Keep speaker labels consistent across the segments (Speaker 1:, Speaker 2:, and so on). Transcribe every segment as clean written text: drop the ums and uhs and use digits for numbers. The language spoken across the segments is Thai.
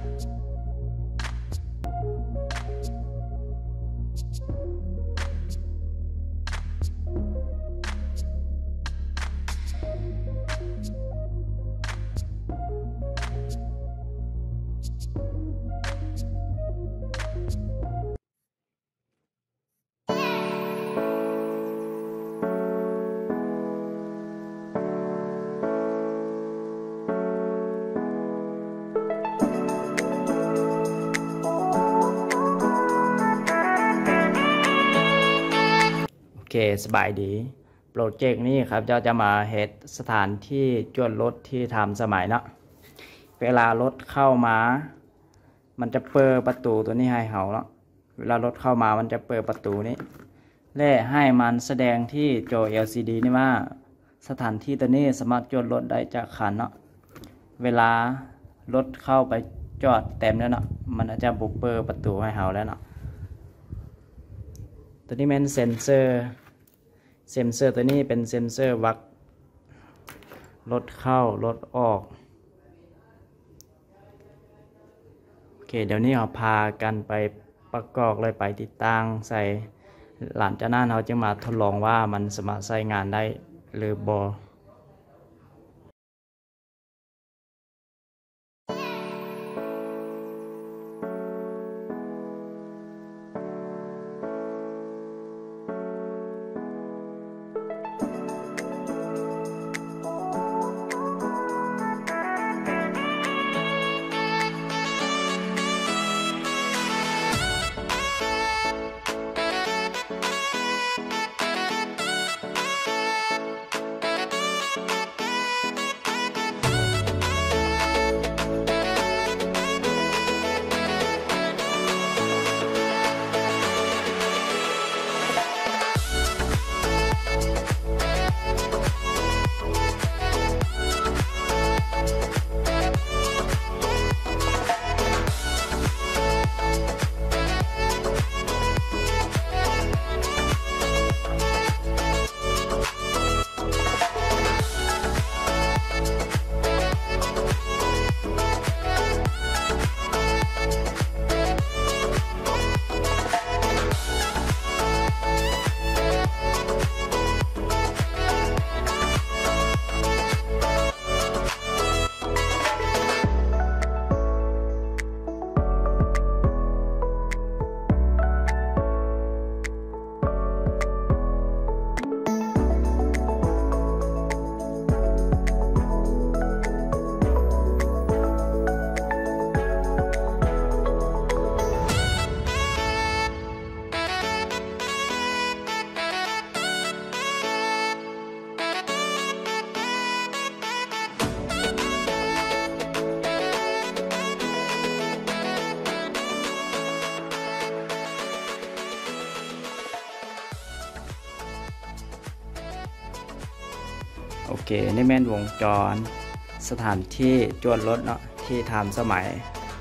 Speaker 1: โอเคสบายดีโปรเจกต์นี้ครับจะมาเฮ็ดสถานที่จอดรถที่ทำสมัยเนาะเวลารถเข้ามามันจะเปิดประตูตัวนี้ให้เขาเนาะเวลารถเข้ามามันจะเปิดประตูนี้และให้มันแสดงที่จอ LCD นี่ว่าสถานที่ตัวนี้สามารถจอดรถได้จากคันเนาะเวลารถเข้าไปจอดเต็มแล้วเนาะมันจะบุกเปิดประตูให้เขาแล้วเนาะตัวนี้เป็นเซ็นเซอร์ตัวนี้เป็นเซ็นเซอร์วัดรถเข้ารถออกโอเคเดี๋ยวนี้เราพากันไปประกอบเลยไปติดตั้งใส่หลังจากนั้นเราจะมาทดลองว่ามันสามารถใช้งานได้หรือบ่โอเคนี่แม่นวงจรสถานที่จอดรถเนาะที่ทำสมัย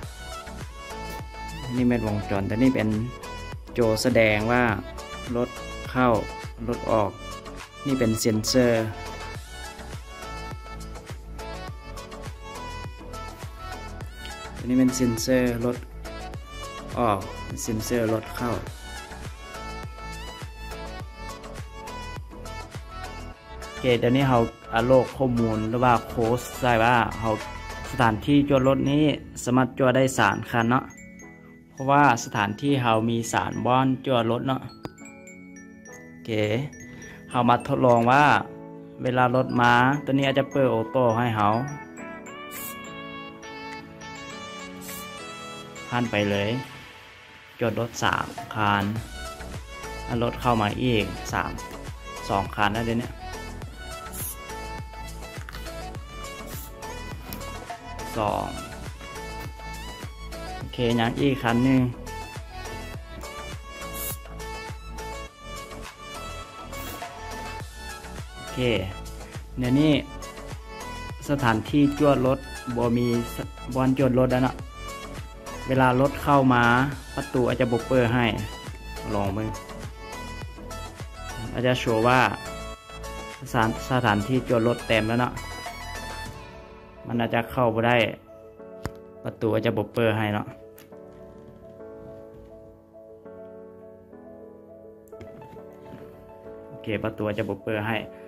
Speaker 1: นี่แม่นวงจรแต่นี่เป็นโจแสดงว่ารถเข้ารถออกนี่เป็นเซ็นเซอร์อันนี้เป็นเซ็นเซอร์รถออกเซ็นเซอร์รถเข้าโอเคเดี๋ยวนี้เราโลกข้อมูลหรือว่าโค้ดใช่ว่าเราสถานที่จอดรถนี้สามารถจอดได้3 คันเนาะเพราะว่าสถานที่เรามี3 บ่อนจอดรถเนาะโอเคเรามาทดลองว่าเวลารถมาตัวนี้อาจจะเปิดออโต้ให้เราผ่านไปเลยจอดรถ3 คันรถเข้ามาอีก2 คันนะเดี๋ยวนี้2โอเคอย่างอีกคันหนึ่งโอเคเดี๋ยวนี้สถานที่จอดรถบ่มีบอนจอดรถแล้วเนาะเวลารถเข้ามาประตูอาจจะบ่เปิดให้ลองมึงอาจจะโชว์ว่าสถานที่จอดรถเต็มแล้วเนาะมันอาจจะเข้าไปได้ประตูจะบ่เปิดให้เนาะโอเคประตูจะบ่เปิดให้